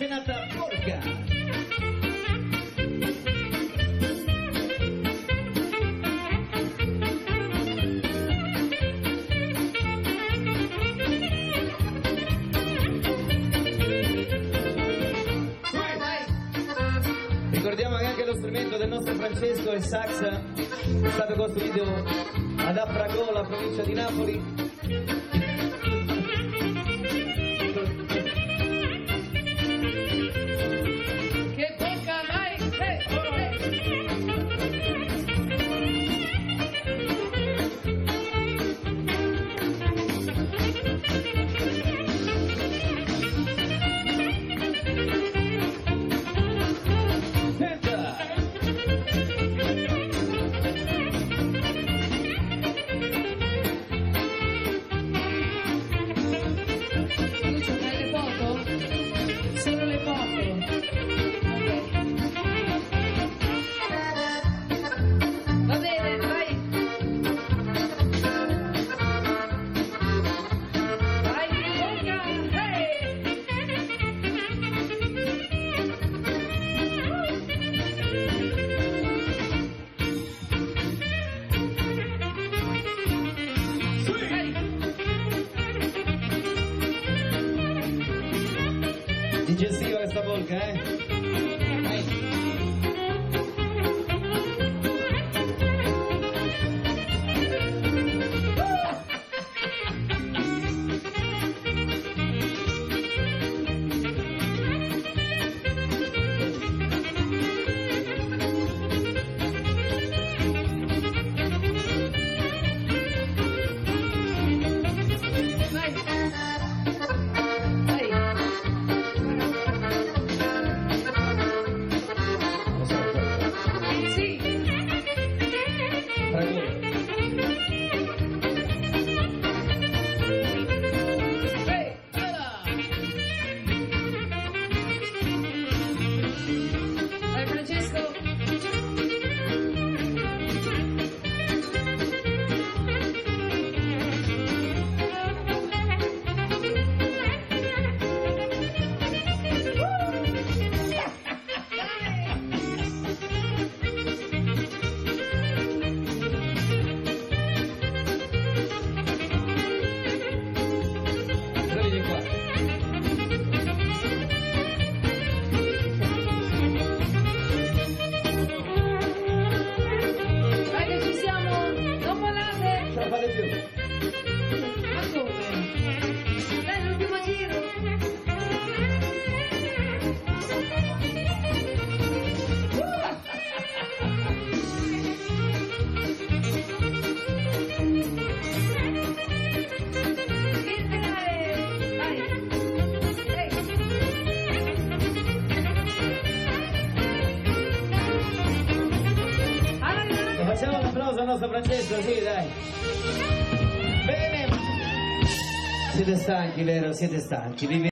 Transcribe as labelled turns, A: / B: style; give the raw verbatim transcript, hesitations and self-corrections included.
A: Renata Porca. Ricordiamo che anche lo strumento del nostro Francesco è sax, è stato costruito ad Afragola, provincia di Napoli.
B: Che tocca mai, eh,
A: Digestiva questa polca, eh? Vai. Facciamo un applauso al nostro Francesco, sì dai. Bene. Siete stanchi, vero? Siete stanchi.